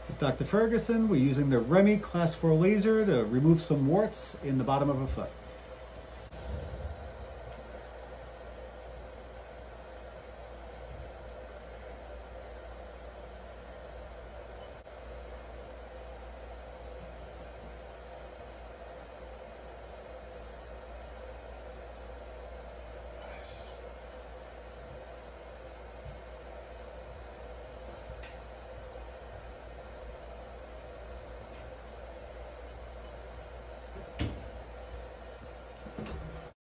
This is Dr. Ferguson. We're using the Remy Class 4 laser to remove some warts in the bottom of a foot.